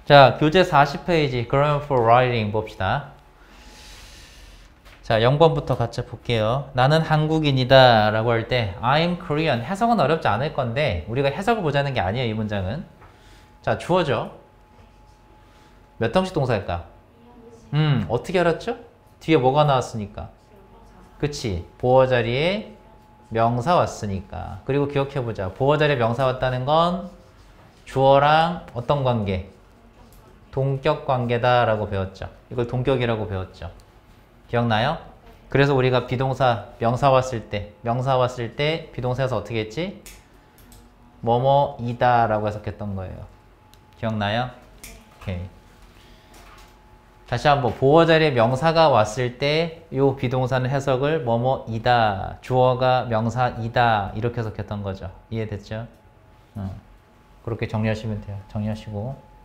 자, 교재 40페이지 Grammar for Writing 봅시다. 자, 0번부터 같이 볼게요. 나는 한국인이다 라고 할 때 I'm Korean. 해석은 어렵지 않을 건데 우리가 해석을 보자는 게 아니에요, 이 문장은. 자, 주어죠. 몇 형식 동사일까? 어떻게 알았죠? 뒤에 뭐가 나왔으니까. 그치? 보어 자리에 명사 왔으니까. 그리고 기억해보자. 보어 자리에 명사 왔다는 건 주어랑 어떤 관계? 동격 관계다 라고 배웠죠. 이걸 동격이라고 배웠죠. 기억나요? 그래서 우리가 비동사, 명사 왔을 때 비동사에서 어떻게 했지? 뭐뭐이다 라고 해석했던 거예요. 기억나요? 오케이. 다시 한번 보어 자리에 명사가 왔을 때 이 비동사는 해석을 뭐뭐이다, 주어가 명사이다 이렇게 해석했던 거죠. 이해됐죠? 그렇게 정리하시면 돼요. 정리하시고.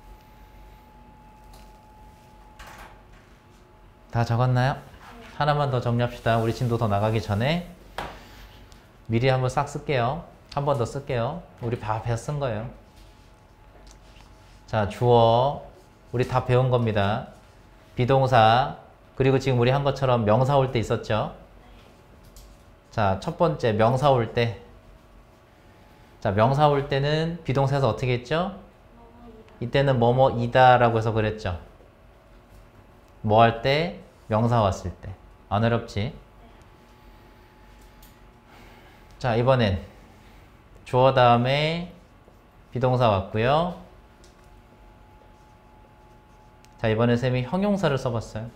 다 적었나요? 하나만 더 정리합시다. 우리 진도 더 나가기 전에 미리 한번 싹 쓸게요. 한 번 더 쓸게요. 우리 다 쓴 거예요. 자, 주어 우리 다 배운 겁니다. 비동사 그리고 지금 우리 한 것처럼 명사 올 때 있었죠? 자, 첫 번째 명사 올 때. 자, 명사 올 때는 비동사에서 어떻게 했죠? 이때는 뭐뭐이다 라고 해서 그랬죠. 뭐 할 때? 명사 왔을 때. 안 어렵지? 자, 이번엔 주어 다음에 비동사 왔고요. 자, 이번엔 쌤이 형용사를 써봤어요.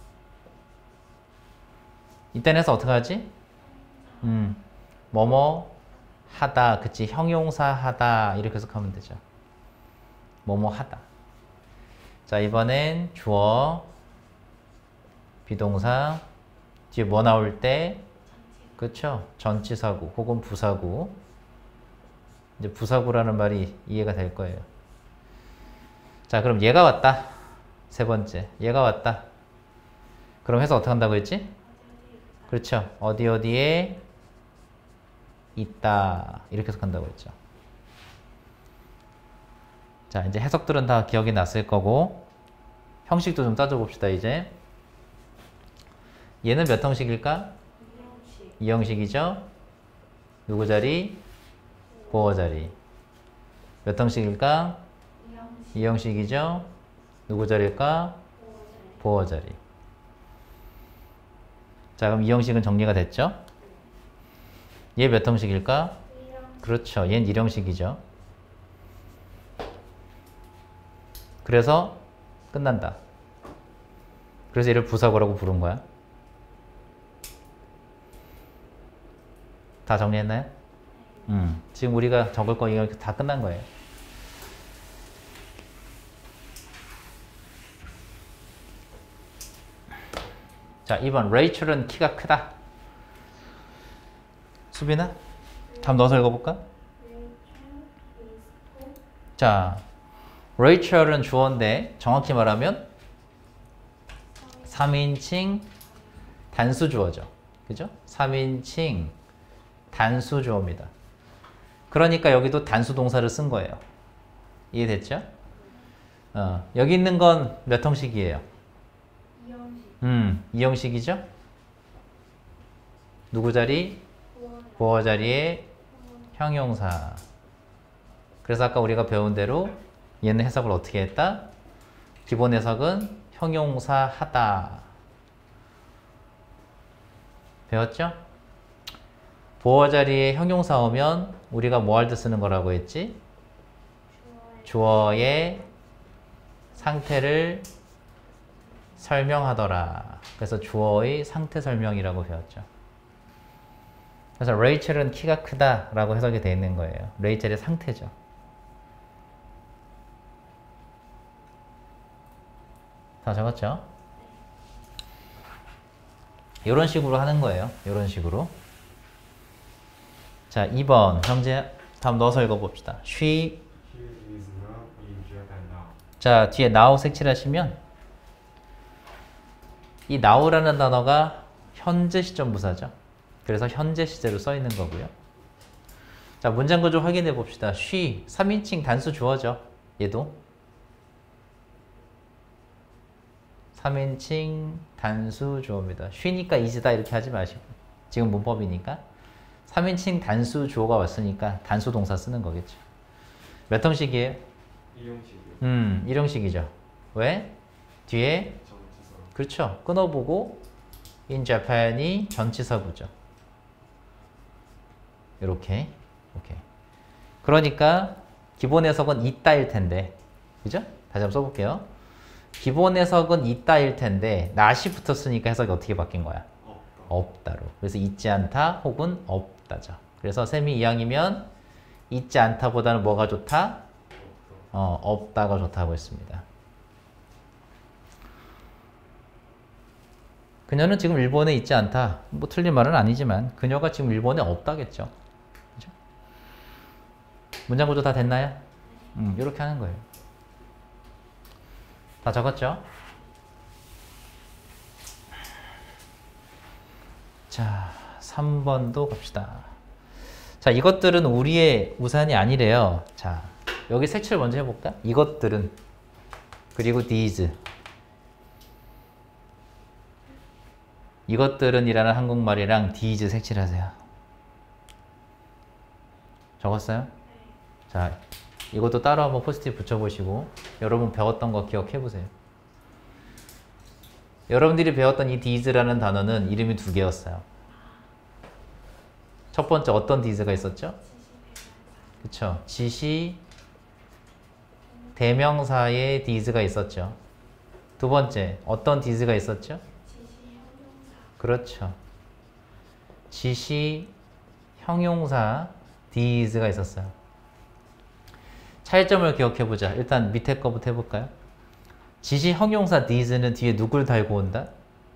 이때는 해서 어떻게 하지? 뭐뭐 하다. 그치? 형용사 하다. 이렇게 해석하면 되죠. 뭐뭐 하다. 자, 이번엔 주어 비동사 뒤에 뭐 나올 때? 그쵸? 전치사구 혹은 부사구. 이제 부사구라는 말이 이해가 될 거예요. 자, 그럼 얘가 왔다. 세 번째. 얘가 왔다. 그럼 해서 어떻게 한다고 했지? 그렇죠. 어디 어디에 있다. 이렇게 해석한다고 했죠. 자, 이제 해석들은 다 기억이 났을 거고 형식도 좀 따져봅시다, 이제. 얘는 몇 형식일까? 2형식이죠? 누구 자리? 보어 자리. 몇 형식일까? 2형식이죠? 누구 자리일까? 보어 자리. 자, 그럼 2형식은 정리가 됐죠? 얘 몇 형식일까? 그렇죠. 얘는 1형식이죠. 그래서 끝난다. 그래서 얘를 부사구라고 부른 거야. 다 정리했나요? 지금 우리가 적을 거 이거 다 끝난 거예요. 자, 2번 레이첼은 키가 크다. 수빈아? 다음 넣어서 읽어볼까? 자, 레이첼은 주어인데 정확히 말하면 3인칭 단수 주어죠. 그죠? 3인칭 단수 주어입니다. 그러니까 여기도 단수 동사를 쓴 거예요. 이해됐죠? 여기 있는 건 몇 형식이에요? 2형식이죠? 누구 자리? 보어 자리에 형용사. 그래서 아까 우리가 배운 대로 얘는 해석을 어떻게 했다? 기본 해석은 형용사 하다. 배웠죠? 보어 자리에 형용사 오면 우리가 뭐 할 때 쓰는 거라고 했지? 주어의 상태를 설명하더라. 그래서 주어의 상태 설명이라고 배웠죠. 그래서 레이첼은 키가 크다 라고 해석이 되어 있는 거예요. 레이첼의 상태죠. 다 적었죠? 이런 식으로 하는 거예요. 이런 식으로. 자, 2번 형제 다음 넣어서 읽어봅시다. She is not in Japan now. 자, 뒤에 now 색칠하시면 이 now라는 단어가 현재 시점 부사죠. 그래서 현재 시제로 써 있는 거고요. 자, 문장 구조 확인해 봅시다. She 3인칭 단수 주어죠. 얘도 3인칭 단수 주어입니다. 쉬니까 is다 이렇게 하지 마시고 지금 문법이니까 3인칭 단수 주어가 왔으니까 단수 동사 쓰는 거겠죠. 몇 형식이에요? 이형식이요. 일형식이죠. 왜? 뒤에 전치사. 그렇죠. 끊어보고 in Japan이 전치사구죠. 이렇게 오케이. 그러니까 기본 해석은 있다일 텐데 그죠? 다시 한번 써볼게요. 기본 해석은 있다일 텐데 not이 붙었으니까 해석이 어떻게 바뀐 거야? 없다로. 그래서 있지 않다 혹은 없다죠. 그래서 셈이 이왕이면 있지 않다보다는 뭐가 좋다? 없다가 좋다고 했습니다. 그녀는 지금 일본에 있지 않다. 뭐 틀린 말은 아니지만 그녀가 지금 일본에 없다겠죠. 그죠? 문장 구조 다 됐나요? 이렇게 하는 거예요. 다 적었죠? 자, 3번도 갑시다. 자, 이것들은 우리의 우산이 아니래요. 자, 여기 색칠 먼저 해볼까? 이것들은 그리고 these 이것들은 이라는 한국말이랑 these 색칠하세요. 적었어요? 자, 이것도 따로 한번 포스트잇 붙여보시고 여러분 배웠던 거 기억해보세요. 여러분들이 배웠던 이 these라는 단어는 이름이 두 개였어요. 첫 번째 어떤 these가 있었죠? 그쵸? 지시 대명사의 these가 있었죠. 두 번째 어떤 these가 있었죠? 그렇죠. 지시 형용사 these가 있었어요. 차이점을 기억해보자. 일단 밑에 거부터 해볼까요? 지시 형용사 these는 뒤에 누굴 달고 온다?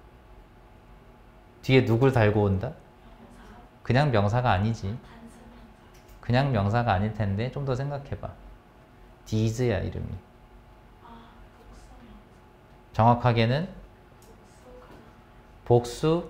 뒤에 누굴 달고 온다? 그냥 명사가 아니지. 그냥 명사가 아닐 텐데 좀 더 생각해봐. these야 이름이. 정확하게는 복수,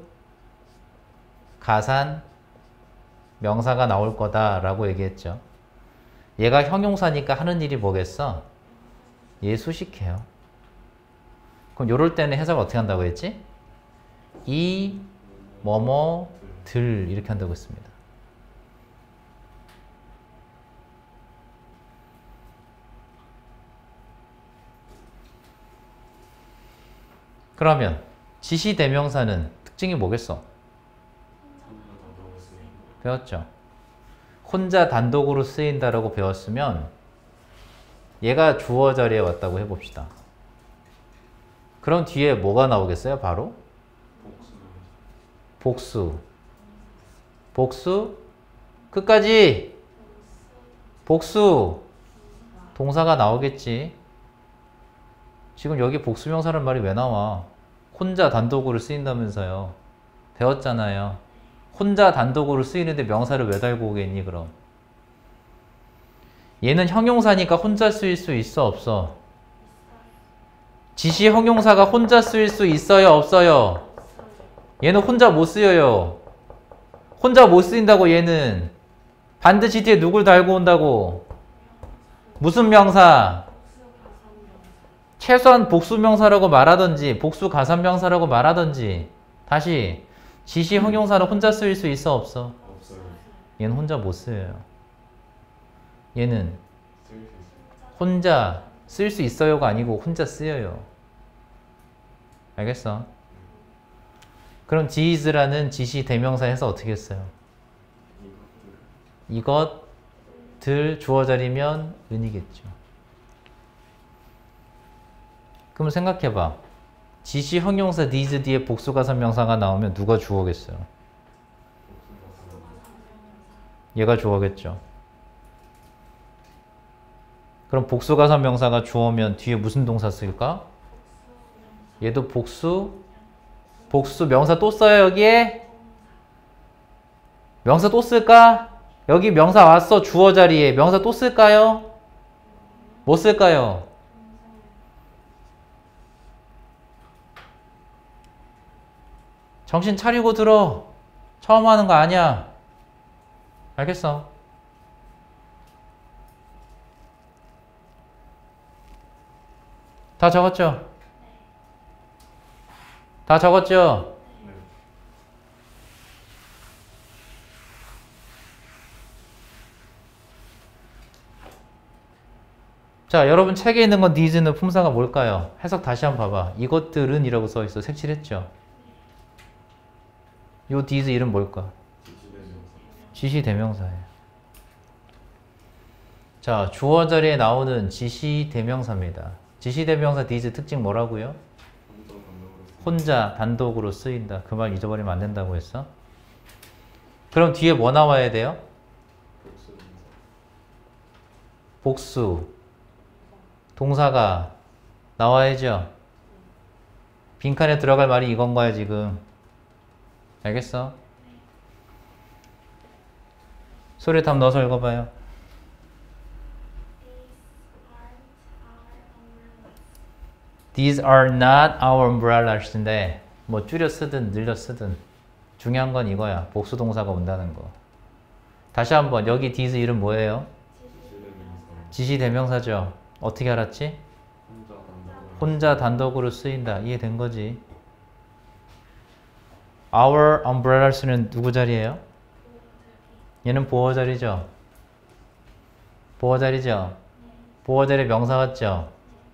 가산, 명사가 나올 거다라고 얘기했죠. 얘가 형용사니까 하는 일이 뭐겠어? 얘 수식해요. 그럼 요럴 때는 해석을 어떻게 한다고 했지? 이, 뭐뭐, 들 이렇게 한다고 했습니다. 그러면 지시대명사는 특징이 뭐겠어? 배웠죠? 혼자 단독으로 쓰인다라고 배웠으면 얘가 주어 자리에 왔다고 해봅시다. 그럼 뒤에 뭐가 나오겠어요? 바로? 복수. 복수. 끝까지. 복수. 동사가 나오겠지. 지금 여기 복수명사라는 말이 왜 나와? 혼자 단독으로 쓰인다면서요. 배웠잖아요. 혼자 단독으로 쓰이는데 명사를 왜 달고 오겠니 그럼? 얘는 형용사니까 혼자 쓰일 수 있어 없어? 지시 형용사가 혼자 쓰일 수 있어요 없어요? 얘는 혼자 못 쓰여요. 혼자 못 쓰인다고 얘는. 반드시 뒤에 누굴 달고 온다고? 무슨 명사? 최소한 복수명사라고 말하든지 복수 가산명사라고 말하든지. 다시 지시 형용사는 혼자 쓰일 수 있어 없어? 없어요. 얘는 혼자 못 쓰여요. 얘는 혼자 쓸 수 있어요가 아니고 혼자 쓰여요. 알겠어? 그럼 these라는 지시 대명사에서 어떻게 했어요? 이것들 주어 자리면 은이겠죠. 그럼 생각해봐. 지시 형용사 these 뒤에 복수가산명사가 나오면 누가 주어겠어요? 얘가 주어겠죠. 그럼 복수가산명사가 주어면 뒤에 무슨 동사 쓸까? 얘도 복수 명사 또 써요 여기에? 명사 또 쓸까? 여기 명사 왔어 주어 자리에. 명사 또 쓸까요? 뭐 쓸까요? 정신 차리고 들어. 처음 하는 거 아니야. 알겠어? 다 적었죠? 다 적었죠? 네. 자, 여러분 책에 있는 건 these는 품사가 뭘까요? 해석 다시 한번 봐봐. 이것들은 이라고 써있어. 색칠했죠? 요 these 이름 뭘까? 지시 대명사예요. 자, 주어 자리에 나오는 지시 대명사입니다. 지시 대명사 these 특징 뭐라고요? 혼자 단독으로 쓰인다. 그 말 잊어버리면 안 된다고 했어. 그럼 뒤에 뭐 나와야 돼요? 복수. 동사가 나와야죠. 빈칸에 들어갈 말이 이건 거야 지금. 알겠어? 소리 답 넣어서 읽어봐요. These are not our umbrellas인데 뭐 줄여 쓰든 늘려 쓰든 중요한 건 이거야. 복수 동사가 온다는 거. 다시 한번 여기 these 이름 뭐예요? 지시 대명사죠. 어떻게 알았지? 혼자 단독으로 쓰인다. 이해된 거지? Our umbrellas는 누구 자리예요? 얘는 보호 자리죠? 보호 자리죠? 보호 자리 명사 같죠?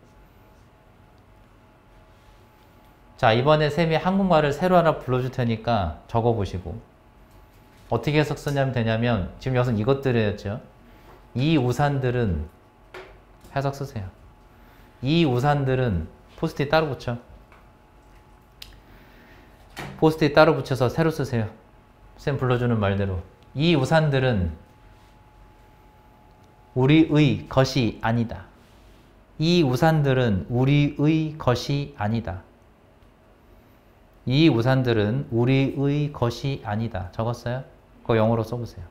자, 이번에 쌤이 한국말을 새로 하나 불러줄 테니까 적어보시고 어떻게 해석 쓰냐면 되냐면 지금 여기서 이것들이었죠. 이 우산들은 해석 쓰세요. 이 우산들은 포스트잇 따로 붙여. 포스트잇 따로 붙여서 새로 쓰세요. 쌤 불러주는 말대로. 이 우산들은 우리의 것이 아니다. 이 우산들은 우리의 것이 아니다. 이 우산들은 우리의 것이 아니다. 적었어요? 그거 영어로 써보세요.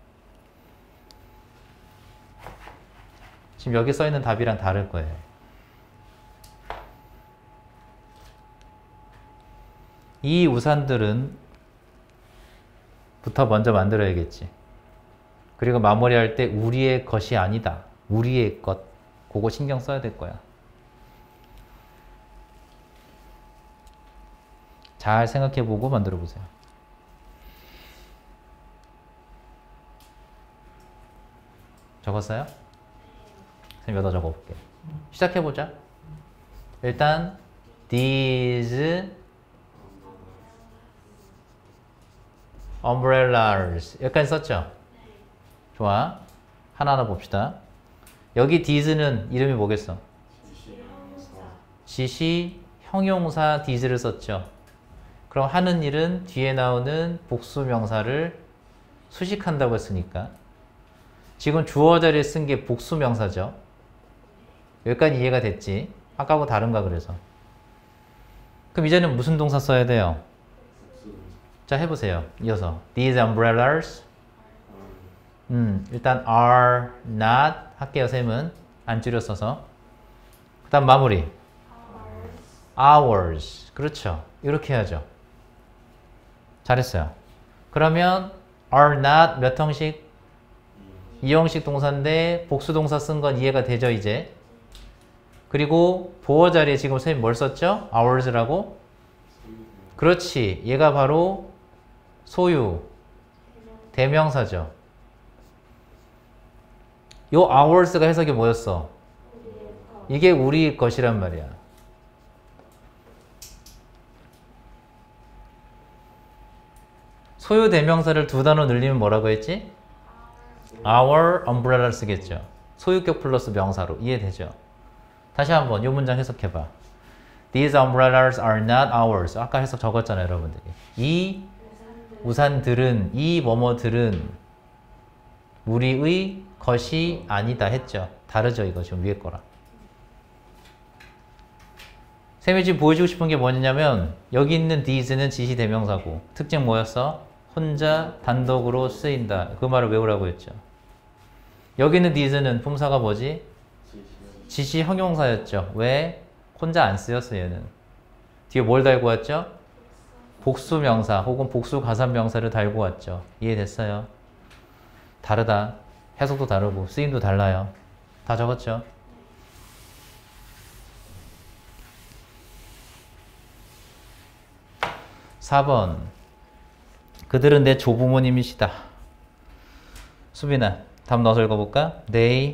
지금 여기 써있는 답이랑 다를 거예요. 이 우산들은 부터 먼저 만들어야겠지. 그리고 마무리할 때 우리의 것이 아니다. 우리의 것. 그거 신경 써야 될 거야. 잘 생각해보고 만들어보세요. 적었어요? 선생님 여기다 적어볼게. 시작해보자. 일단 these umbrellas 여기까지 썼죠? 좋아. 하나하나 봅시다. 여기 these는 이름이 뭐겠어? 지시 형용사 these를 썼죠. 그럼 하는 일은 뒤에 나오는 복수 명사를 수식한다고 했으니까 지금 주어 자리에 쓴 게 복수 명사죠. 여기까지 이해가 됐지? 아까하고 다른가 그래서. 그럼 이제는 무슨 동사 써야 돼요? 자, 해보세요. 이어서 These umbrellas 일단 are not 할게요. 쌤은 안 줄여 써서. 그 다음 마무리 ours. 그렇죠. 이렇게 해야죠. 잘했어요. 그러면 are not 몇 형식? 2형식 동사인데 복수 동사 쓴 건 이해가 되죠 이제. 그리고 보어 자리에 지금 선생님 뭘 썼죠? ours라고? 그렇지. 얘가 바로 소유 대명사죠. 요 ours가 해석이 뭐였어? 이게 우리 것이란 말이야. 소유 대명사를 두 단어 늘리면 뭐라고 했지? Our umbrella 쓰겠죠. 소유격 플러스 명사로. 이해되죠? 다시 한번 이 문장 해석해봐. These umbrellas are not ours. 아까 해석 적었잖아요, 여러분들이. 이 우산들은, 이 뭐뭐들은 우리의 것이 아니다 했죠. 다르죠, 이거 지금 위에 거랑. 쌤이 지금 보여주고 싶은 게 뭐냐면 여기 있는 these는 지시 대명사고 특징 뭐였어? 혼자 단독으로 쓰인다. 그 말을 외우라고 했죠. 여기 있는 these는 품사가 뭐지? 지시 형용사였죠. 왜? 혼자 안 쓰였어 얘는. 뒤에 뭘 달고 왔죠? 복수 명사 혹은 복수 가산 명사를 달고 왔죠. 이해됐어요? 다르다. 해석도 다르고 쓰임도 달라요. 다 적었죠? 4번. 그들은 내 조부모님이시다. 수빈아, 답 넣어서 읽어볼까?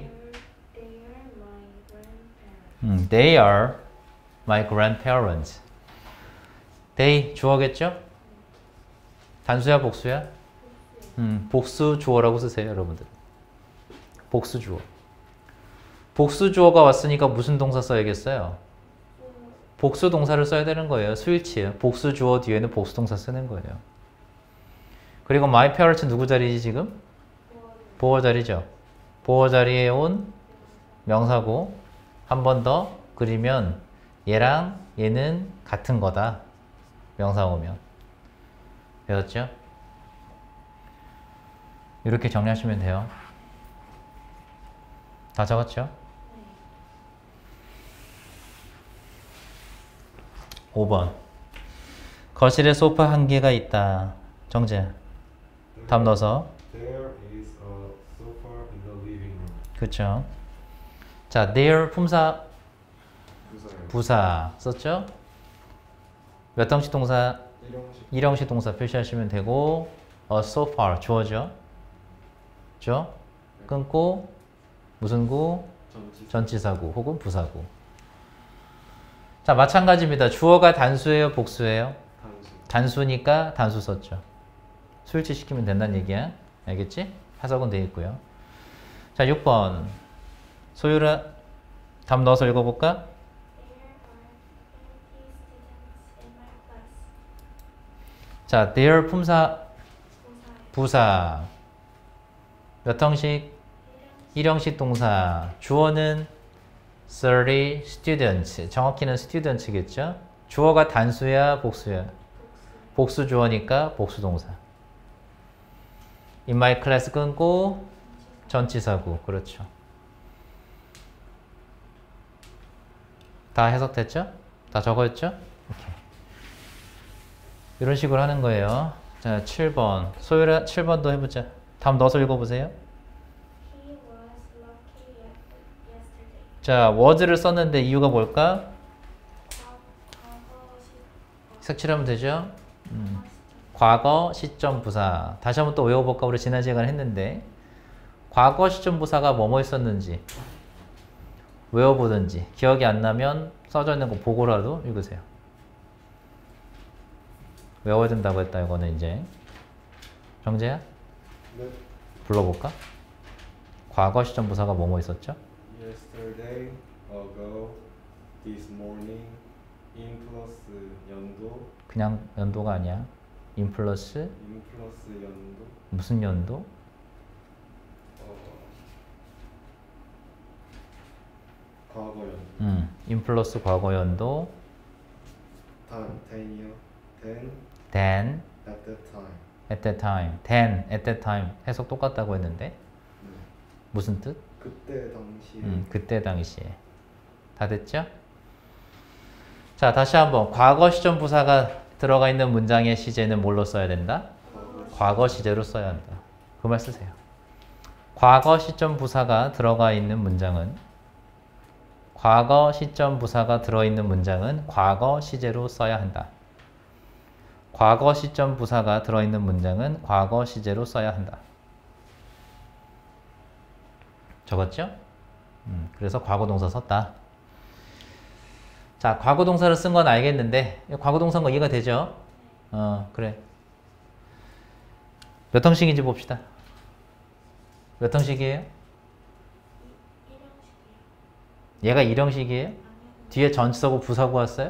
They are my grandparents. They 주어겠죠? 단수야, 복수야? 복수 주어라고 쓰세요, 여러분들. 복수 주어. 복수 주어가 왔으니까 무슨 동사 써야겠어요? 복수 동사를 써야 되는 거예요. 스위치. 복수 주어 뒤에는 복수 동사 쓰는 거예요. 그리고 my parents 누구 자리지 지금? 보어 자리죠. 보어 자리에 온 명사고 한 번 더 그리면 얘랑 얘는 같은 거다. 명사 오면. 배웠죠? 이렇게 정리하시면 돼요. 다 적었죠? 5번. 거실에 소파 한 개가 있다. 정재. 답 넣어서. There is a sofa in the living room. 그쵸. 자, there 품사 부사예요. 부사 썼죠? 몇 형식 동사? 일형식. 일형식 동사 표시하시면 되고 a sofa 주어죠. 그죠? 끊고 무슨 구? 전치. 전치사구 혹은 부사구. 자, 마찬가지입니다. 주어가 단수예요, 복수예요? 단수. 단수니까 단수 썼죠. 수일치 시키면 된다는 얘기야. 알겠지? 해석은 되어 있고요. 자, 6번. 소율아, 답 넣어서 읽어볼까? 자, there 품사 부사 몇 형식? 1형식 동사. 주어는 30 students. 정확히는 students겠죠? 주어가 단수야, 복수야? 복수 주어니까 복수 동사. In my class 끊고 전치사구. 그렇죠. 다 해석됐죠? 다 적었죠? 오케이. 이런 식으로 하는 거예요. 자, 7번. 소율아, 7번도 해보자. 답 넣어서 읽어보세요. 자, was를 썼는데 이유가 뭘까? 색칠하면 되죠? 과거 시점 부사. 다시 한번 또 외워볼까? 우리 지난 시간에 했는데 과거 시점 부사가 뭐뭐 있었는지 외워보든지 기억이 안 나면 써져 있는 거 보고라도 읽으세요. 외워야 된다고 했다. 이거는 이제 정재야? 네. 불러볼까? 과거 시점 부사가 뭐뭐 있었죠? Yesterday, ago, this morning, in 플러스 연도, 그냥 연도가 아니야. in 플러스 in 플러스 연도, 무슨 연도? 과거 연도. in 플러스 과거 연도 Ten이요. then At that time. at that time then at that time 해석 똑같다고 했는데 네. 무슨 뜻? 그때 당시에. 그때 당시에. 다 됐죠? 자, 다시 한번 과거 시점 부사가 들어가 있는 문장의 시제는 뭘로 써야 된다? 과거 시제로 써야 한다. 그 말 쓰세요. 과거 시점 부사가 들어가 있는 문장은 과거 시점 부사가 들어있는 문장은 과거 시제로 써야 한다. 과거 시점 부사가 들어있는 문장은 과거 시제로 써야 한다. 적었죠? 그래서 과거 동사 썼다. 자, 과거 동사를 쓴 건 알겠는데 과거 동사인 거 이해가 되죠? 그래. 몇 형식인지 봅시다. 몇 형식이에요? 얘가 1형식이에요? 뒤에 전치사고 부사고 왔어요?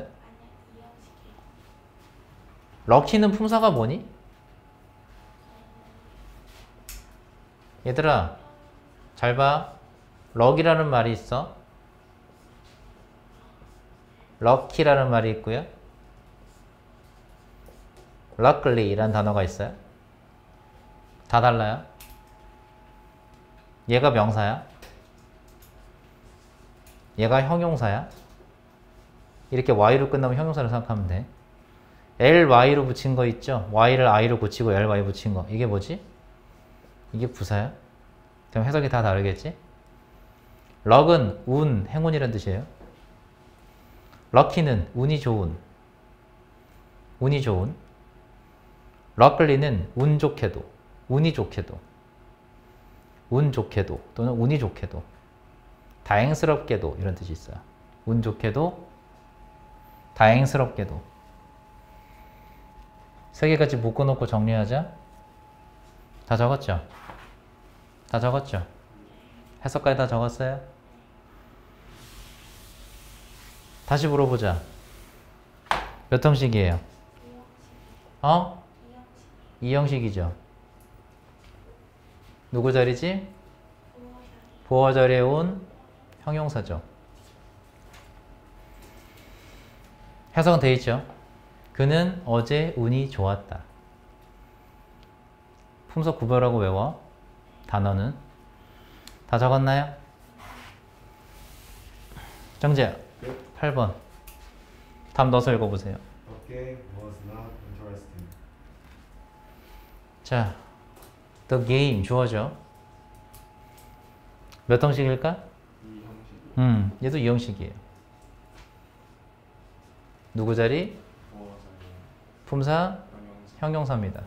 럭키는 품사가 뭐니? 얘들아, 잘 봐. 럭이라는 말이 있어. 럭키라는 말이 있고요. luckily 라는 단어가 있어요. 다 달라요. 얘가 명사야. 얘가 형용사야. 이렇게 y로 끝나면 형용사를 생각하면 돼. ly로 붙인 거 있죠? y를 i로 고치고 ly 붙인 거. 이게 뭐지? 이게 부사야? 그럼 해석이 다 다르겠지? 럭은 운, 행운이란 뜻이에요. 럭키는 운이 좋은. 운이 좋은. luckilly는 운 좋게도, 운이 좋게도, 운 좋게도 또는 운이 좋게도, 다행스럽게도 이런 뜻이 있어요. 운 좋게도, 다행스럽게도. 세 개까지 묶어놓고 정리하자. 다 적었죠? 다 적었죠? 해석까지 다 적었어요? 다시 물어보자. 몇 형식이에요? 어? 이형식이죠. 누구 자리지? 보어 자리에 온 형용사죠. 해석은 돼 있죠. 그는 어제 운이 좋았다. 품석 구별하고 외워. 단어는 다 적었나요? 정재야, 8번. 답 넣어서 읽어보세요. The game was not interesting. 자, the game 주어죠. 몇 형식일까? 이 형식. 얘도 이 형식이에요. 누구 자리? 품사, 형용사입니다.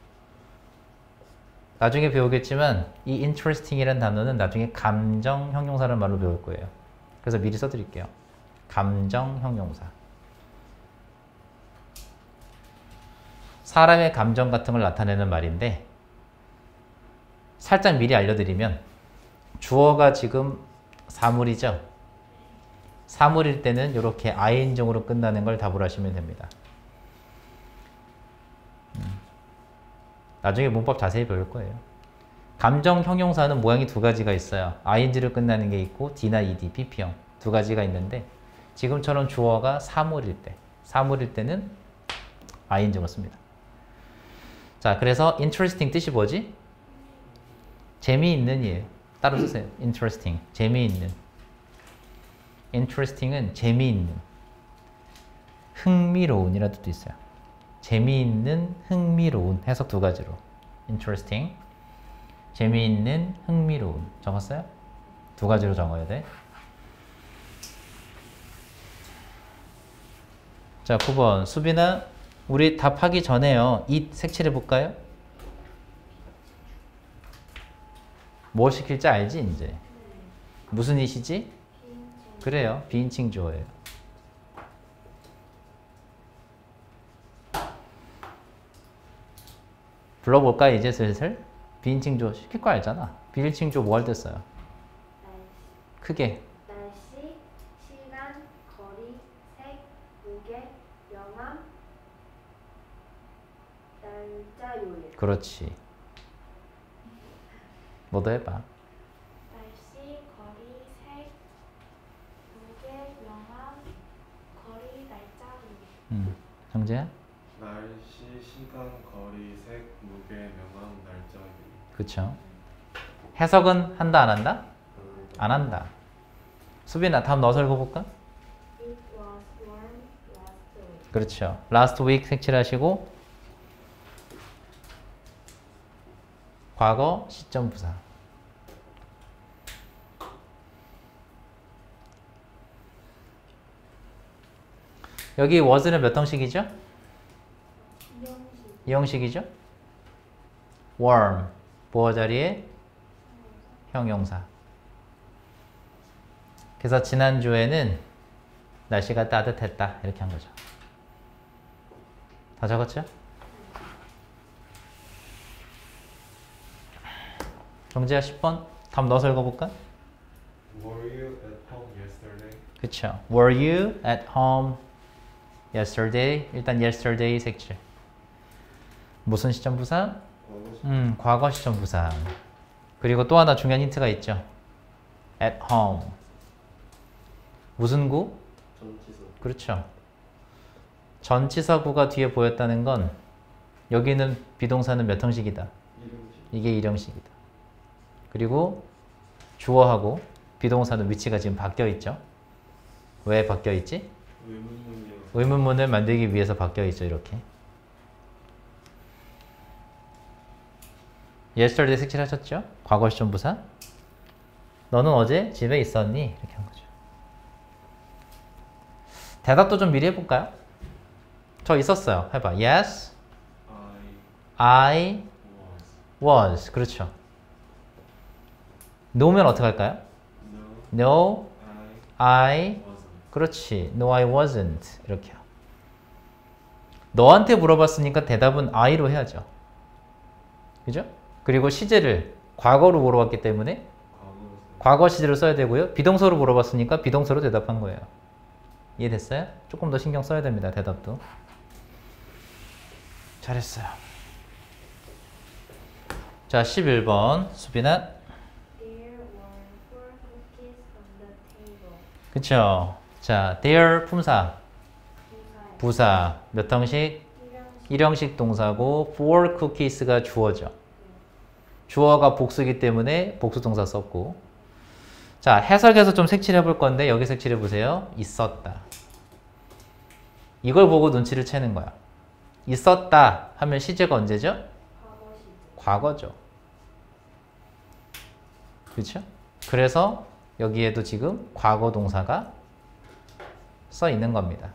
나중에 배우겠지만 이 interesting이라는 단어는 나중에 감정 형용사라는 말로 배울 거예요. 그래서 미리 써드릴게요. 감정 형용사. 사람의 감정 같은 걸 나타내는 말인데 살짝 미리 알려드리면 주어가 지금 사물이죠. 사물일 때는 이렇게 ing으로 끝나는 걸 답으로 하시면 됩니다. 나중에 문법 자세히 배울 거예요. 감정 형용사는 모양이 두 가지가 있어요. ing로 끝나는 게 있고 d나 ed, pp형 두 가지가 있는데 지금처럼 주어가 사물일 때는 ing로 씁니다. 자, 그래서 interesting 뜻이 뭐지? 재미있는이에요. 따로 쓰세요. interesting, 재미있는. interesting은 재미있는, 흥미로운이라는 뜻도 있어요. 재미있는, 흥미로운 해석 두 가지로. interesting, 재미있는, 흥미로운. 적었어요? 두 가지로 적어야 돼. 자, 9번. 수빈아, 우리 답하기 전에요. 이 색칠해 볼까요? 뭐 시킬지 알지, 이제? 무슨 이시지? 그래요. 비인칭 주어예요. 불러볼까 이제 슬슬? 비인칭 주어 시킬 거 알잖아. 비인칭 주어 뭐 할 때 써요? 크게. 날씨, 시간, 거리, 색, 무게, 명암, 날짜, 요일. 그렇지. 너도 해봐. 날씨, 거리, 색, 무게, 명암, 거리, 날짜, 요일. 정재야? 날씨, 시간, 거리, 색, 무게, 명암, 날짜. 그쵸. 해석은 한다 안 한다? 안 한다. 수빈아 다음 넣어서 읽어볼까? It was warm last week. 그렇죠. last week 색칠하시고 과거 시점 부사. 여기 was는 몇 형식이죠? 이형식, 이 형식이죠? warm 보어 자리에 형용사. 그래서 지난주에는 날씨가 따뜻했다 이렇게 한 거죠. 다 적었죠? 정재야 10번 답 넣어서 읽어볼까? Were you at home yesterday? 그쵸. Were you at home yesterday? 일단 yesterday 색칠. 무슨 시점 부사? 과거 시점 부사. 그리고 또 하나 중요한 힌트가 있죠. at home. 무슨 구? 전치사. 그렇죠. 전치사구가 뒤에 보였다는 건 여기는 비동사는 몇 형식이다? 이게 1형식이다. 그리고 주어하고 비동사는 위치가 지금 바뀌어 있죠. 왜 바뀌어 있지? 의문문을 만들기 위해서 바뀌어 있죠. 이렇게. yesterday 색칠하셨죠? 과거 시점 부사. 너는 어제 집에 있었니? 이렇게 한 거죠. 대답도 좀 미리 해볼까요? 저 있었어요. 해봐. Yes, I was was. 그렇죠. no면 어떻게 할까요? no No, I wasn't 그렇지. No, I wasn't. 이렇게요. 너한테 물어봤으니까 대답은 I로 해야죠. 그죠? 그리고 시제를 과거로 물어봤기 때문에 과거에서 과거 시제를 써야 되고요. 비동사로 물어봤으니까 비동사로 대답한 거예요. 이해됐어요? 조금 더 신경 써야 됩니다. 대답도. 잘했어요. 자, 11번 수빈아. There were 4 cookies on the table. 그쵸? 자, there 품사, 부사에 부사, 몇 형식? 일형식 일형식 동사고 four cookies가 주어죠. 주어가 복수기 때문에 복수 동사 썼고. 자, 해석해서 좀 색칠해 볼 건데 여기 색칠해 보세요. 있었다. 이걸 보고 눈치를 채는 거야. 있었다 하면 시제가 언제죠? 과거 시제. 과거죠. 그렇죠? 그래서 여기에도 지금 과거 동사가 써 있는 겁니다.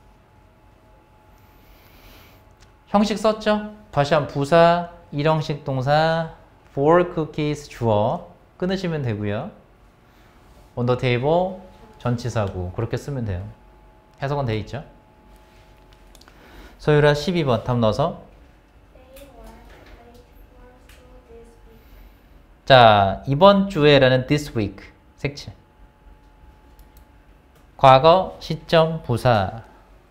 형식 썼죠? 다시 한번 부사, 일형식 동사, four cookies 주어 끊으시면 되고요. on the table 전치사구 그렇게 쓰면 돼요. 해석은 돼 있죠? 소율아 12번 답 넣어서. They were late for school this week. 자, 이번 주에라는 this week 색칠. 과거 시점 부사.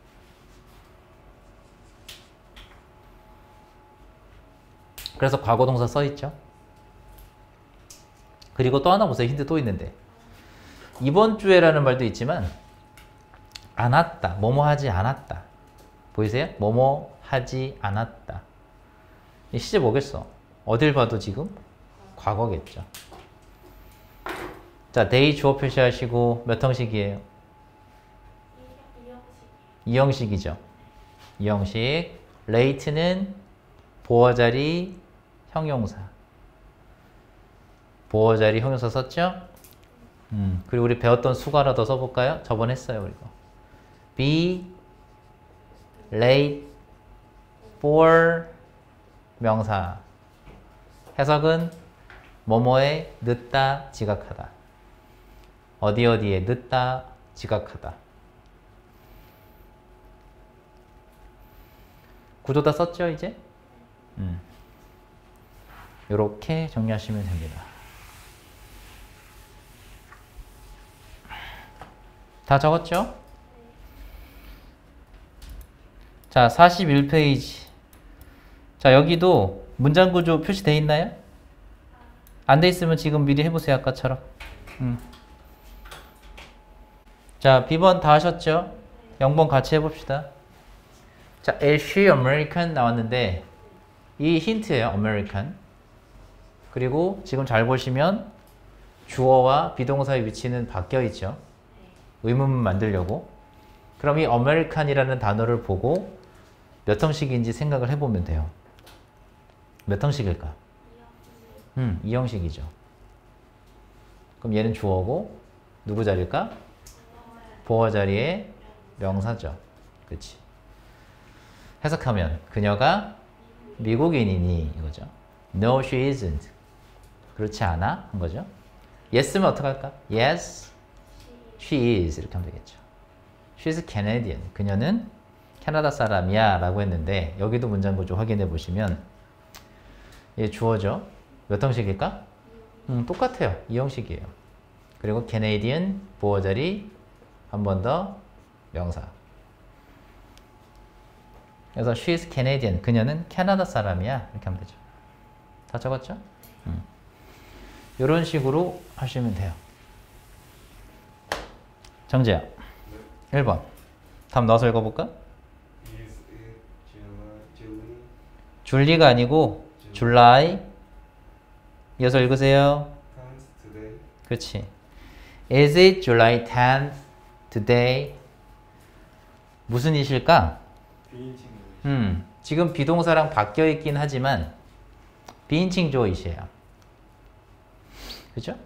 그래서 과거 동사 써 있죠. 그리고 또 하나 보세요. 힌트 또 있는데. 이번 주에라는 말도 있지만 안 왔다. 뭐뭐 하지 않았다. 보이세요? 뭐뭐 하지 않았다. 이 시제 뭐겠어? 어딜 봐도 지금 과거겠죠. 자, they 주어 표시하시고 몇 형식이에요? 이형식. 이형식이죠. 이형식. late는 보어 자리 형용사. 보어 자리 형용사 썼죠? 그리고 우리 배웠던 수가 하나 더 써볼까요? 저번에 했어요, 이거. be late for 명사. 해석은 뭐뭐에 늦다, 지각하다. 어디에 늦다, 지각하다. 구조 다 썼죠, 이제? 이렇게 정리하시면 됩니다. 다 적었죠? 자, 41페이지. 자, 여기도 문장 구조 표시되어 있나요? 안 돼 있으면 지금 미리 해보세요, 아까처럼. 자, B번 다 하셨죠? 0번 같이 해봅시다. 자, is she American 나왔는데 이 힌트예요, American. 그리고 지금 잘 보시면 주어와 비동사의 위치는 바뀌어 있죠. 의문문 만들려고. 그럼 이 American이라는 단어를 보고 몇 형식인지 생각을 해보면 돼요. 몇 형식일까? 이 형식이죠. 그럼 얘는 주어고 누구 자리일까? 보어 자리에 명사죠. 그렇지. 해석하면 그녀가 미국인이니 이거죠. No, she isn't. 그렇지 않아 한 거죠. Yes면 어떻게 할까? Yes, she is 이렇게 하면 되겠죠. She's Canadian. 그녀는 캐나다 사람이야 라고 했는데 여기도 문장 구조 확인해 보시면 얘 주어죠. 몇 형식일까? 똑같아요. 이 형식이에요. 그리고 Canadian 보어 자리 한 번 더 명사. 그래서 she's Canadian. 그녀는 캐나다 사람이야. 이렇게 하면 되죠. 다 적었죠? 이런 식으로 하시면 돼요. 정재야. 1번. 답 넣어서 읽어볼까? is it July 줄리가 아니고 줄라이. 이어서 읽으세요. 10th today 그렇지. Is it July 10th today? 무슨 이실까? 비인칭 지금 비동사랑 바뀌어 있긴 하지만 비인칭 주어이시에요. 그죠?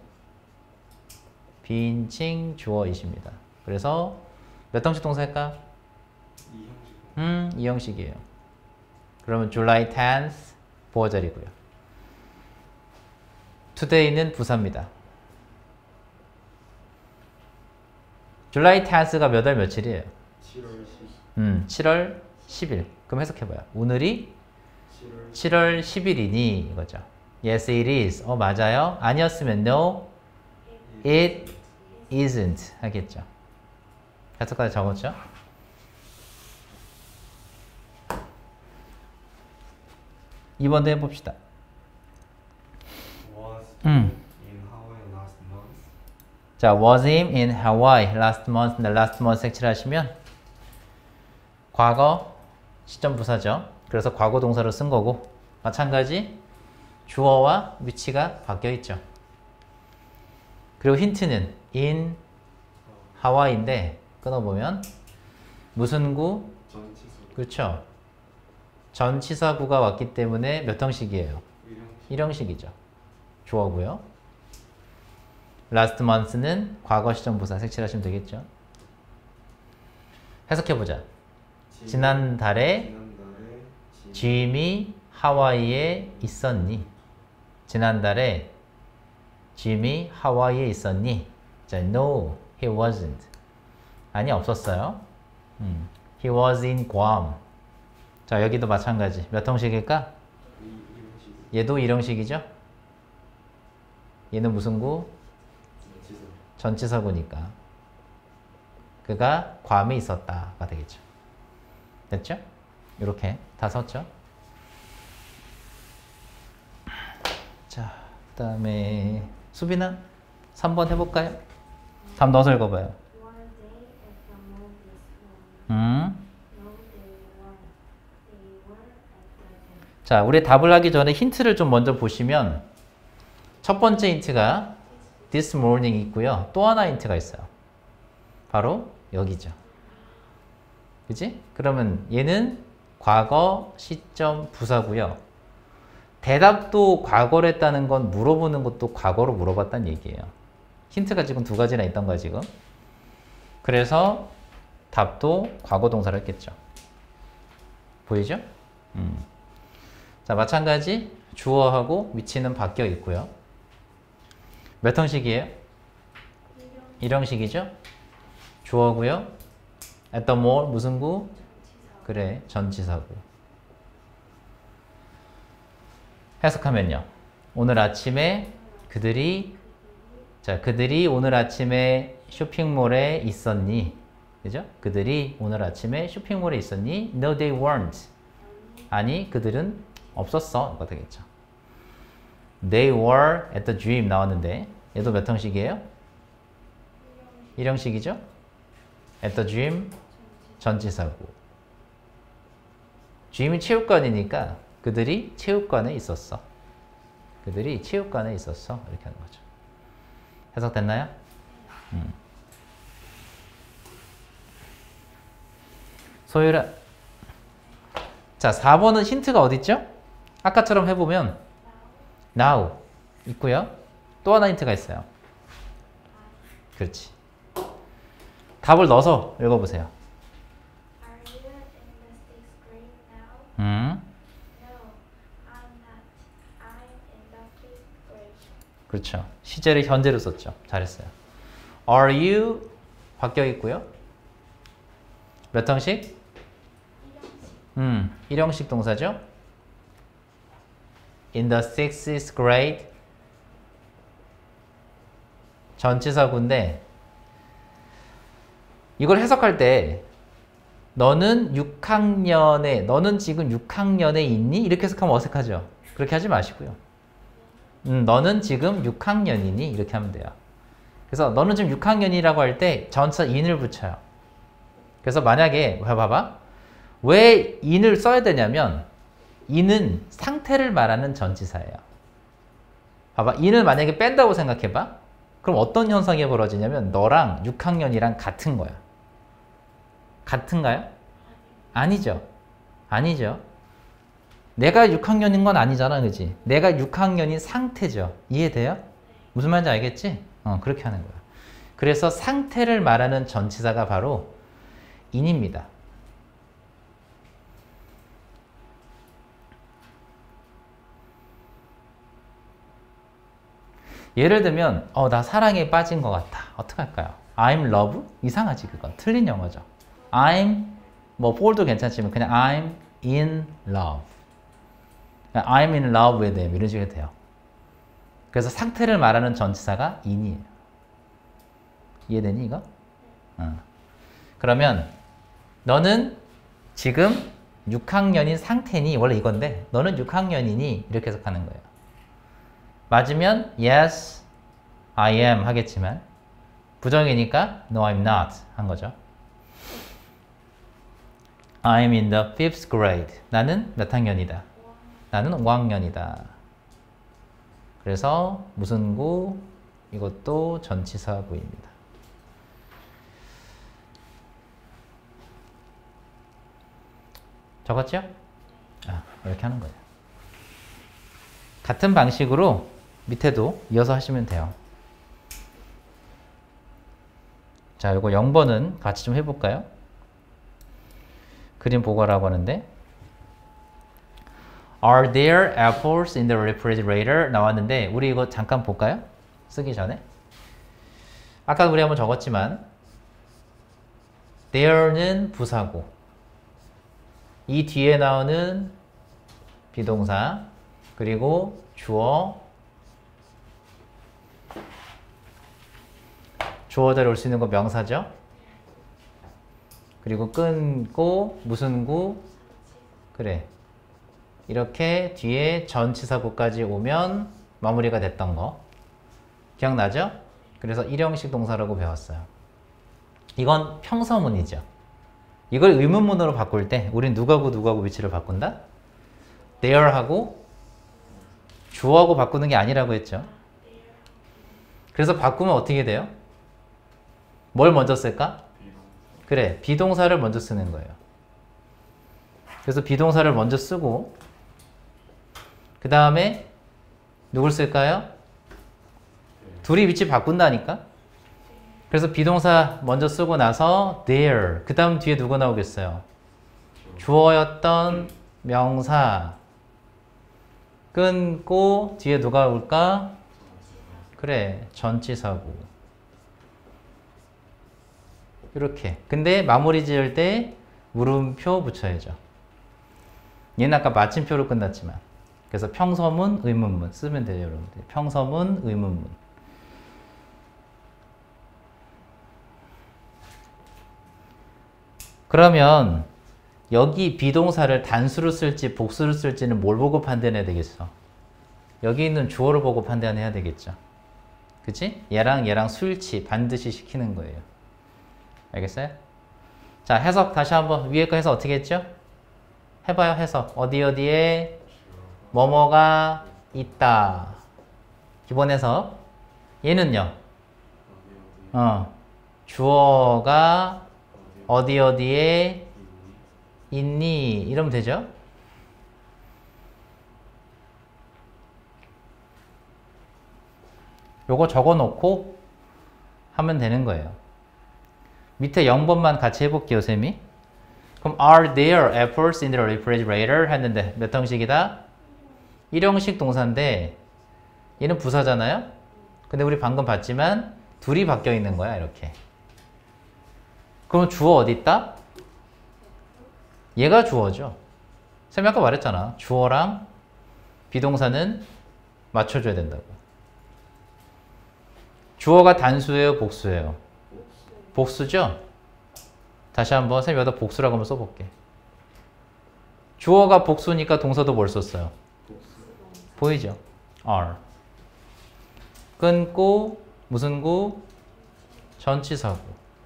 비인칭 주어이십니다. 그래서 몇 형식 동사일까? 이 형식 이 형식이에요. 그러면 July 10th 보어 자리고요. today는 부사입니다. July 10th가 몇 월 며칠이에요? 7월 10일 7월 10일. 그럼 해석해봐요. 오늘이 7월 7월 10일이니 이거죠. Yes, it is. 맞아요. 아니었으면 no, it isn't 하겠죠. 해석까지 적었죠? 이번도 해봅시다. was in Hawaii last month. 자, was him in Hawaii last month. last month 색칠하시면 과거 시점 부사죠. 그래서 과거 동사로 쓴 거고 마찬가지 주어와 위치가 바뀌어 있죠. 그리고 힌트는 in 하와이인데 끊어보면 무슨 구? 전치사 그렇죠. 전치사구가 왔기 때문에 몇 형식이에요? 일형식 1형식이죠. 주어고요. last month는 과거 시점 부사 색칠하시면 되겠죠. 해석해보자. 지난달에 짐이 하와이에 있었니? 지난달에 짐이 하와이에 있었니? 자, no, he wasn't. 아니, 없었어요. He was in Guam. 자, 여기도 마찬가지. 몇 형식일까? 일형식 얘도 1형식이죠? 얘는 무슨 구? 전치사 전치사구니까. 그가 괌에 있었다가 되겠죠. 됐죠? 이렇게 다 썼죠? 자, 그 다음에 수빈아 3번 해볼까요? 답 넣어서 읽어봐요. One day at the mall this morning. 음. No, they were at the gym. 자, 우리 답을 하기 전에 힌트를 좀 먼저 보시면 첫 번째 힌트가 this morning 있고요. 또 하나 힌트가 있어요. 바로 여기죠. 그치? 그러면 얘는 과거 시점 부사고요. 대답도 과거로 했다는 건 물어보는 것도 과거로 물어봤다는 얘기예요. 힌트가 지금 두 가지나 있던 거야 지금. 그래서 답도 과거 동사를 했겠죠. 보이죠? 자, 마찬가지 주어하고 위치는 바뀌어 있고요. 몇 형식이에요? 1형식이죠? 주어고요. at the mall 무슨 구? 그래, 전치사구. 해석하면요. 오늘 아침에 그들이 오늘 아침에 쇼핑몰에 있었니? 그죠? 그들이 오늘 아침에 쇼핑몰에 있었니? No, they weren't. 아니, 그들은 없었어. 이거 되겠죠. They were at the gym 나왔는데 얘도 몇 형식이에요? 1형식이죠? at the gym 전치사구. gym이 체육관이니까 그들이 체육관에 있었어. 그들이 체육관에 있었어. 이렇게 하는 거죠. 해석됐나요? 소율아. 자, 4번은 힌트가 어디 있죠? 아까처럼 해보면 now 있고요. 또 하나 힌트가 있어요. 그렇지. 답을 넣어서 읽어보세요. Are you in the sixth grade now? 음, No, I'm not. I'm in the fifth grade. 그렇죠. 시제를 현재로 썼죠. 잘했어요. Are you 바뀌어 있고요. 몇 형식? 1형식 동사죠. In the sixth grade 전치사구인데 이걸 해석할 때 너는 지금 6학년에 있니? 이렇게 해석하면 어색하죠. 그렇게 하지 마시고요. 너는 지금 6학년이니? 이렇게 하면 돼요. 그래서 너는 지금 6학년이라고 할 때 전치사 in을 붙여요. 그래서 만약에 봐봐. 왜 in을 써야 되냐면 in은 상태를 말하는 전치사예요. 봐봐. in을 만약에 뺀다고 생각해봐. 그럼 어떤 현상이 벌어지냐면 너랑 6학년이랑 같은 거야. 같은가요? 아니죠. 아니죠. 내가 6학년인 건 아니잖아. 그지? 내가 6학년인 상태죠. 이해돼요? 무슨 말인지 알겠지? 그렇게 하는 거야. 그래서 상태를 말하는 전치사가 바로 in입니다. 예를 들면 나 사랑에 빠진 것 같아. 어떡할까요? I'm love? 이상하지 그건. 틀린 영어죠. I'm 뭐 fall도 괜찮지만 그냥 I'm in love. 그냥 I'm in love with them 이런 식으로 돼요. 그래서 상태를 말하는 전치사가 in이에요. 이해되니 이거? 그러면 너는 지금 6학년인 상태니 원래 이건데 너는 6학년이니 이렇게 해석하는 거예요. 맞으면 yes, I am 하겠지만 부정이니까 no, I'm not 한 거죠. I'm in the 5th grade. 나는 몇 학년이다? 나는 5학년이다. 그래서 무슨 구? 이것도 전치사구입니다. 적었죠? 이렇게 하는 거예요. 같은 방식으로 밑에도 이어서 하시면 돼요. 자, 이거 0번은 같이 좀 해볼까요? 그림 보고라고 하는데 Are there apples in the refrigerator? 나왔는데 우리 이거 잠깐 볼까요? 쓰기 전에 아까 우리 한번 적었지만 there는 부사고 이 뒤에 나오는 비동사 그리고 주어 주어대로 올 수 있는 거 명사죠. 그리고 끊고 무슨 구? 그래. 이렇게 뒤에 전치사구까지 오면 마무리가 됐던 거. 기억나죠? 그래서 일형식 동사라고 배웠어요. 이건 평서문이죠. 이걸 의문문으로 바꿀 때 우린 누구하고 위치를 바꾼다? there하고 주어하고 바꾸는 게 아니라고 했죠. 그래서 바꾸면 어떻게 돼요? 뭘 먼저 쓸까? 그래, 비동사를 먼저 쓰는 거예요. 그래서 비동사를 먼저 쓰고 그 다음에 누굴 쓸까요? 둘이 위치 바꾼다니까? 그래서 비동사 먼저 쓰고 나서 there 그 다음 뒤에 누가 나오겠어요? 주어였던 명사 끊고 뒤에 누가 올까? 그래, 전치사구. 이렇게. 근데 마무리 지을 때 물음표 붙여야죠. 얘는 아까 마침표로 끝났지만. 그래서 평서문, 의문문 쓰면 돼요, 여러분들. 평서문, 의문문. 그러면 여기 비동사를 단수로 쓸지 복수로 쓸지는 뭘 보고 판단해야 되겠어? 여기 있는 주어를 보고 판단해야 되겠죠. 그치? 얘랑 수일치 반드시 시키는 거예요. 알겠어요? 자, 해석 다시 한번 위에 거 해석 어떻게 했죠? 해봐요, 해석. 어디에 뭐뭐가 있다. 기본 해석. 얘는요? 주어가 어디에 있니? 이러면 되죠? 요거 적어 놓고 하면 되는 거예요. 밑에 0번만 같이 해볼게요, 쌤이. 그럼 are there apples in the refrigerator? 했는데 몇 형식이다? 1형식 동사인데 얘는 부사잖아요? 근데 우리 방금 봤지만 둘이 바뀌어 있는 거야, 이렇게. 그럼 주어 어디 있다? 얘가 주어죠. 쌤이 아까 말했잖아. 주어랑 비동사는 맞춰줘야 된다고. 주어가 단수예요, 복수예요? 복수죠? 다시 한번 쌤이 여기다 복수라고 한번 써볼게. 주어가 복수니까 동사도 뭘 썼어요? 보이죠? are. 끊고 무슨 구? 전치사구.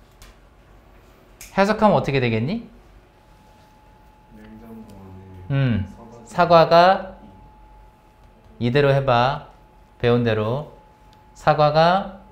해석하면 어떻게 되겠니? 사과가 이대로 해봐. 배운 대로. 사과가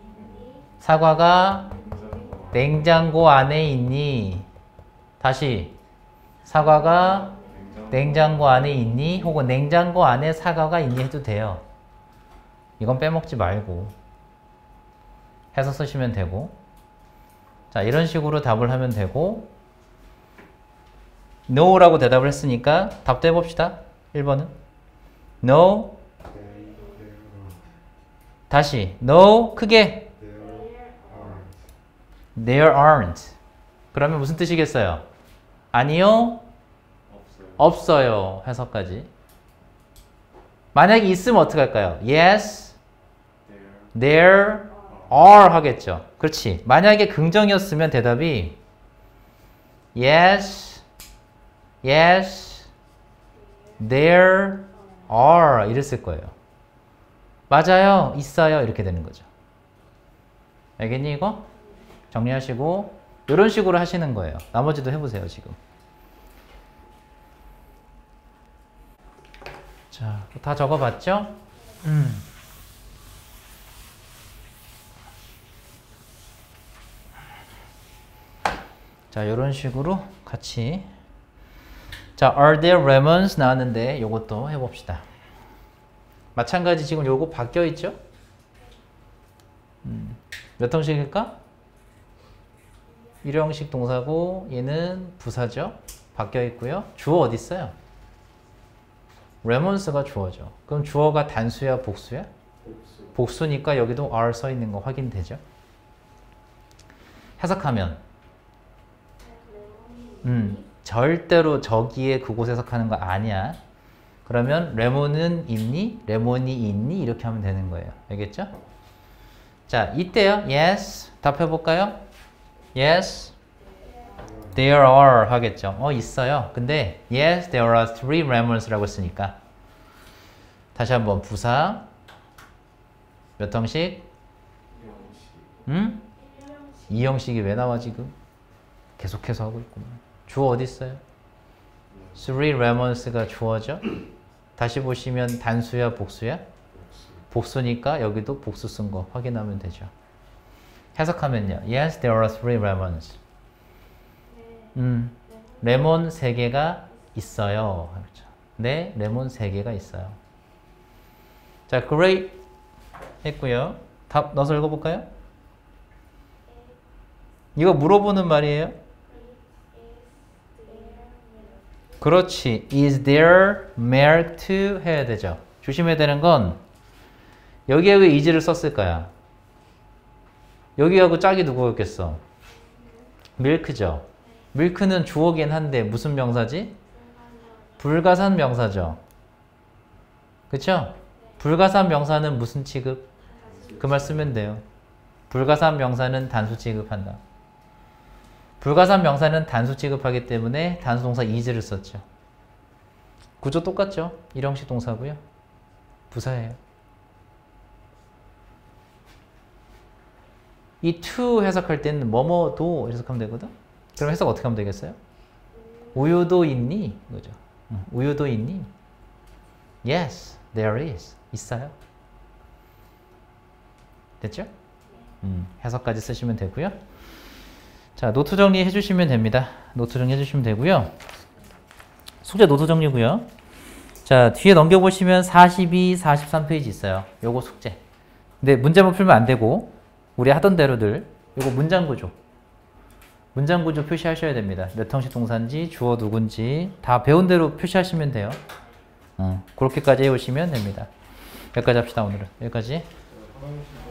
냉장고 안에 있니? 다시. 사과가 냉장고 안에 있니? 혹은 냉장고 안에 사과가 있니? 해도 돼요. 이건 빼먹지 말고 해서 쓰시면 되고. 자, 이런 식으로 답을 하면 되고, no라고 대답을 했으니까 답도 해봅시다. 1번은 no, 다시 no 크게 There there aren't. aren't. 그러면 무슨 뜻이겠어요? 아니요, 없어요. 없어요. 해석까지. 만약에 있으면 어떻게 할까요? Yes, There there are 하겠죠. 그렇지. 만약에 긍정이었으면 대답이 Yes, yes, there are 이랬을 거예요. 맞아요, 있어요 이렇게 되는 거죠. 알겠니 이거? 정리하시고 이런 식으로 하시는 거예요. 나머지도 해보세요 지금. 자, 다 적어봤죠? 자, 이런 식으로 같이. 자, are there lemons 나왔는데 요것도 해봅시다. 마찬가지 지금 요거 바뀌어 있죠? 몇 형식일까? 일형식 동사고 얘는 부사죠? 바뀌어 있고요. 주어 어디 있어요? lemons가 주어죠. 그럼 주어가 단수야, 복수야? 복수. 복수니까 여기도 are 써 있는 거 확인되죠? 해석하면 절대로 저기에 그곳 해석하는 거 아니야. 그러면 레몬은 있니? 레몬이 있니? 이렇게 하면 되는 거예요. 알겠죠? 자, 이때요. Yes. 답해볼까요? Yes. There are 하겠죠. 있어요. 근데 Yes, there are 3 lemons라고 했으니까 다시 한번 부사 몇 형식? 형식. 2형식이 왜 나와 지금? 계속해서 하고 있구만. 주어 어디 있어요? 3 lemons가 주어죠? 다시 보시면 단수야, 복수야? 복수. 복수니까 여기도 복수 쓴 거 확인하면 되죠. 해석하면요. Yes, there are 3 lemons. 레몬 3개가 있어요. 그렇죠. 네, 레몬 3개가 있어요. 자, great 했고요. 답 넣어서 읽어볼까요? 이거 물어보는 말이에요. 그렇지. Is there milk to 해야 되죠. 조심해야 되는 건 여기에 왜 is를 썼을 거야? 여기하고 짝이 누구였겠어? milk죠. milk는 주어긴 한데 무슨 명사지? 불가산 명사죠. 그쵸? 불가산 명사는 무슨 취급? 그 말 쓰면 돼요. 불가산 명사는 단수 취급한다. 불가산 명사는 단수 취급하기 때문에 단수 동사 is를 썼죠. 구조 똑같죠? 일형식 동사고요. 부사예요. 이 to 해석할 때는 뭐뭐도 해석하면 되거든? 그럼 해석 어떻게 하면 되겠어요? 우유도 있니? 이거죠. 우유도 있니? Yes, there is. 있어요. 됐죠? 해석까지 쓰시면 되고요. 자, 노트 정리해 주시면 됩니다. 노트 정리해 주시면 되고요. 숙제 노트 정리고요. 자, 뒤에 넘겨보시면 42, 43페이지 있어요. 요거 숙제. 근데 문제만 풀면 안 되고 우리 하던 대로들 요거 문장 구조. 문장 구조 표시하셔야 됩니다. 몇 형식 동사인지 주어 누군지 다 배운 대로 표시하시면 돼요. 그렇게까지 해오시면 됩니다. 여기까지 합시다 오늘은. 여기까지. 화장실